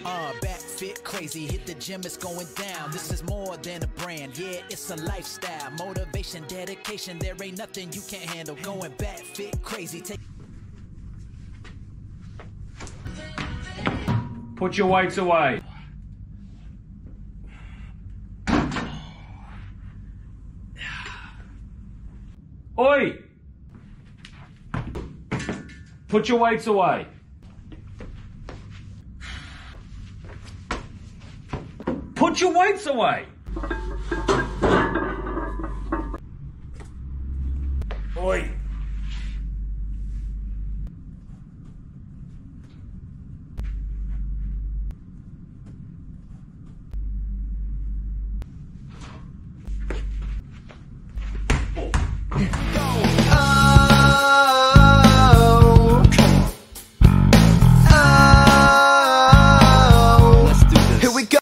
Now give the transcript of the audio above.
Back fit crazy, hit the gym, it's going down. This is more than a brand, yeah, it's a lifestyle. Motivation, dedication, there ain't nothing you can't handle. Going back fit crazy, take. Put your weights away. Oi! Put your weights away. Put your weights away.